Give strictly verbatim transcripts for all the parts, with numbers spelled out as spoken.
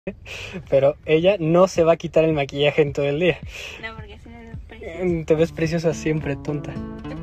Pero ella no se va a quitar el maquillaje en todo el día. No, porque así me veo preciosa. Te ves preciosa siempre, tonta.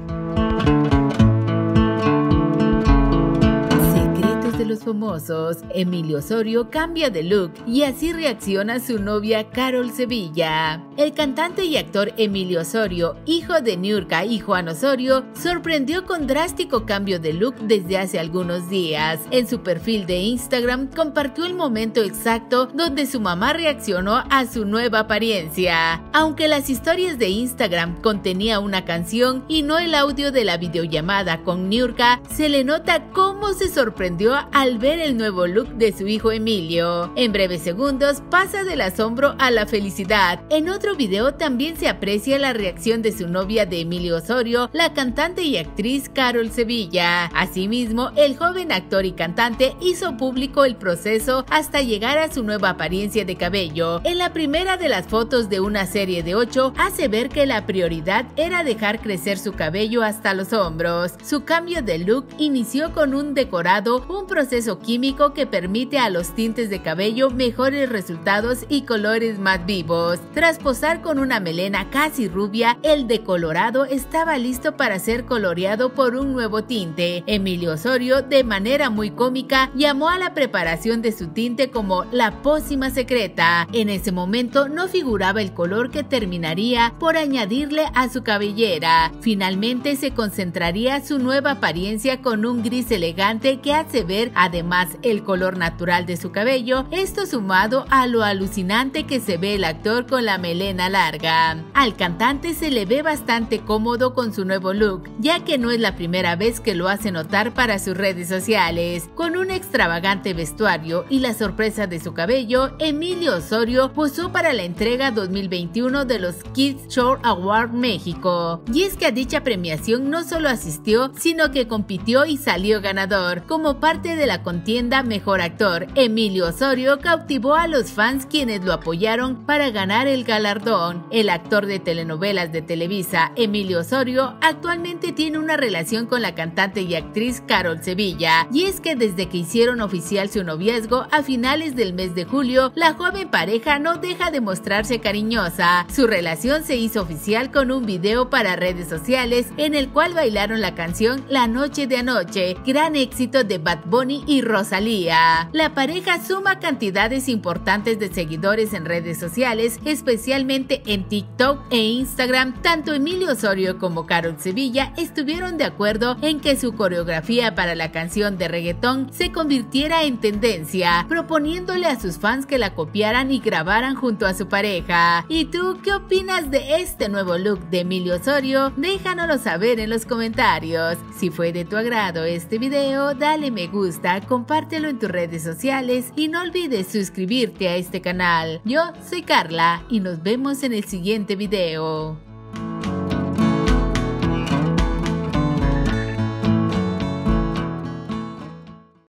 De los famosos, Emilio Osorio cambia de look y así reacciona su novia Carol Sevilla. El cantante y actor Emilio Osorio, hijo de Niurka y Juan Osorio, sorprendió con drástico cambio de look desde hace algunos días. En su perfil de Instagram compartió el momento exacto donde su mamá reaccionó a su nueva apariencia. Aunque las historias de Instagram contenía una canción y no el audio de la videollamada con Niurka, se le nota cómo se sorprendió al ver el nuevo look de su hijo Emilio. En breves segundos pasa del asombro a la felicidad. En otro video también se aprecia la reacción de su novia de Emilio Osorio, la cantante y actriz Carol Sevilla. Asimismo, el joven actor y cantante hizo público el proceso hasta llegar a su nueva apariencia de cabello. En la primera de las fotos de una serie de ocho, hace ver que la prioridad era dejar crecer su cabello hasta los hombros. Su cambio de look inició con un decorado, un proceso químico que permite a los tintes de cabello mejores resultados y colores más vivos. Tras posar con una melena casi rubia, el decolorado estaba listo para ser coloreado por un nuevo tinte. Emilio Osorio, de manera muy cómica, llamó a la preparación de su tinte como la pócima secreta. En ese momento no figuraba el color que terminaría por añadirle a su cabellera. Finalmente se concentraría su nueva apariencia con un gris elegante que hace ver además el color natural de su cabello, esto sumado a lo alucinante que se ve el actor con la melena larga. Al cantante se le ve bastante cómodo con su nuevo look, ya que no es la primera vez que lo hace notar para sus redes sociales. Con un extravagante vestuario y la sorpresa de su cabello, Emilio Osorio posó para la entrega dos mil veintiuno de los Kids Choice Awards México. Y es que a dicha premiación no solo asistió, sino que compitió y salió ganador. Como parte de la contienda Mejor Actor, Emilio Osorio cautivó a los fans quienes lo apoyaron para ganar el galardón. El actor de telenovelas de Televisa, Emilio Osorio, actualmente tiene una relación con la cantante y actriz Carol Sevilla, y es que desde que hicieron oficial su noviazgo a finales del mes de julio, la joven pareja no deja de mostrarse cariñosa. Su relación se hizo oficial con un video para redes sociales en el cual bailaron la canción La Noche de Anoche, gran éxito de Bad Bunny y Rosalía. La pareja suma cantidades importantes de seguidores en redes sociales, especialmente en TikTok e Instagram. Tanto Emilio Osorio como Carol Sevilla estuvieron de acuerdo en que su coreografía para la canción de reggaetón se convirtiera en tendencia, proponiéndole a sus fans que la copiaran y grabaran junto a su pareja. ¿Y tú qué opinas de este nuevo look de Emilio Osorio? Déjanoslo saber en los comentarios. Si fue de tu agrado este video, dale me gusta, compártelo en tus redes sociales y no olvides suscribirte a este canal. Yo soy Carla y nos vemos en el siguiente video.